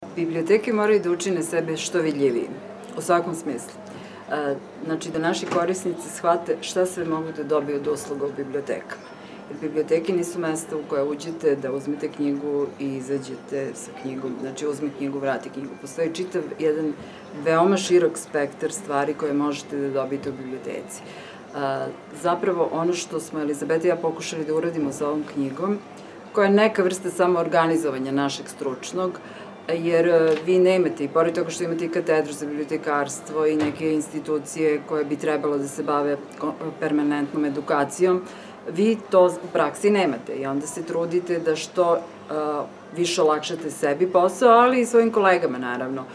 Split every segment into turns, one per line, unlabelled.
Biblioteke moraju da učine sebe što vidljivijim, u svakom smislu. Znači da naši korisnici shvate šta sve mogu da dobiju od usluga u bibliotekama. Jer biblioteke nisu mesta u koje uđete da uzmete knjigu i izađete sa knjigom, znači uzme knjigu, vrati knjigu. Postoji čitav jedan veoma širok spektar stvari koje možete da dobijete u biblioteci. Zapravo ono što smo Elizabeta i ja pokušali da uradimo sa ovom knjigom, koja je neka vrsta samoorganizovanja našeg stručnog, jer vi nemate, i pored toga što imate i katedru za bibliotekarstvo i neke institucije koje bi trebalo da se bave permanentnom edukacijom, vi to u praksi nemate i onda se trudite da što više olakšate sebi posao, ali i svojim kolegama, naravno.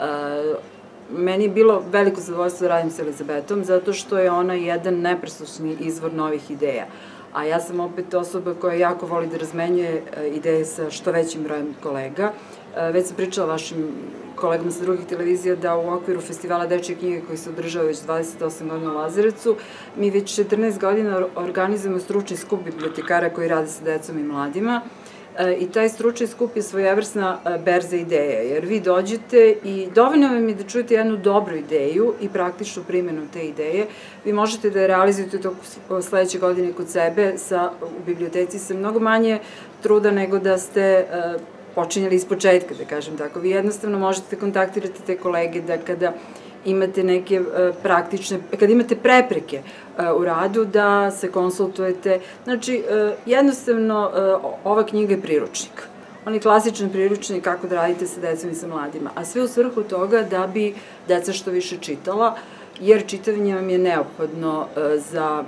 Meni je bilo veliko zadovoljstvo da radim sa Elizabetom, zato što je ona jedan nepresušni izvor novih ideja. A ja sam opet osoba koja jako voli da razmenjuje ideje sa što većim brojem kolega. Već sam pričala vašim kolegama sa drugih televizija da u okviru festivala Dečje knjige koji se održava već 28 godina u Lazarevcu, mi već 14 godina organizujemo stručni skup bibliotekara koji rade sa decom i mladima. I taj stručni skup je svojevrsna berza ideja, jer vi dođete i dovoljno vam je da čujete jednu dobru ideju i praktičnu primjenu te ideje. Vi možete da je realizujete toko sledeće godine kod sebe u biblioteci sa mnogo manje truda nego da ste počinjali iz početka, da kažem tako. Vi jednostavno možete da kontaktirate te kolege da kada imate neke praktične, kada imate prepreke u radu, da se konsultujete. Znači, jednostavno, ova knjiga je priručnik. On je klasičan priručnik kako da radite sa decom i sa mladima, a sve u svrhu toga da bi deca što više čitala, jer čitanje vam je neophodno za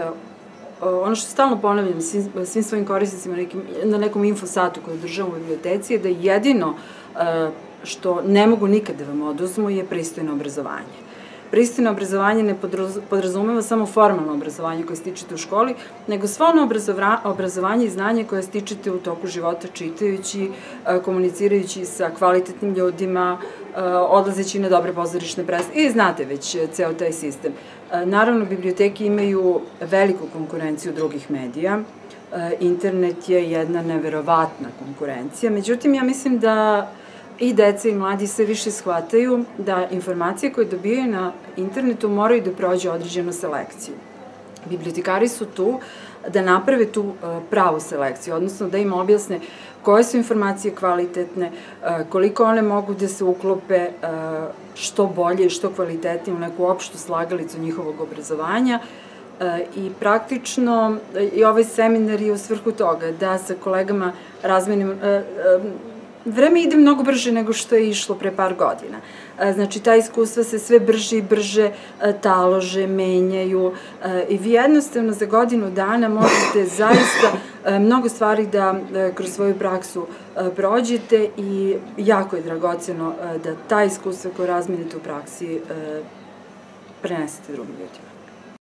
ono što stalno ponavljam svim svojim korisnicima na nekom infosatu koji održavamo u biblioteci je da jedino što ne mogu nikad da vam oduzmu je pristojno obrazovanje. Pristojno obrazovanje ne podrazumeva samo formalno obrazovanje koje stičete u školi, nego svo ono obrazovanje i znanje koje stičete u toku života čitajući, komunicirajući sa kvalitetnim ljudima, odlazeći na dobre pozorišne predstave i znate već ceo taj sistem. Naravno, biblioteke imaju veliku konkurenciju drugih medija, internet je jedna neverovatna konkurencija, međutim ja mislim da i deca i mladi sve više shvataju da informacije koje dobijaju na internetu moraju da prođe određenu selekciju. Bibliotekari su tu da naprave tu pravu selekciju, odnosno da im objasne koje su informacije kvalitetne, koliko one mogu da se uklope što bolje i što kvalitetnije u neku opštu slagalicu njihovog obrazovanja. I praktično i ovaj seminar je u svrhu toga da sa kolegama razmenimo. Vreme ide mnogo brže nego što je išlo pre par godina. Znači, ta iskustva se sve brže i brže talože, menjaju i vi jednostavno za godinu dana možete zaista mnogo stvari da kroz svoju praksu prođete i jako je dragoceno da ta iskustva koje razmenite u praksi prenesete drugim ljudima.